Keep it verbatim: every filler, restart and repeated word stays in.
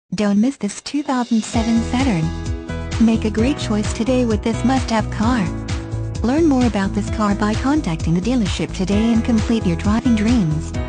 Don't miss this two thousand seven Saturn. Make a great choice today with this must-have car. Learn more about this car by contacting the dealership today and complete your driving dreams.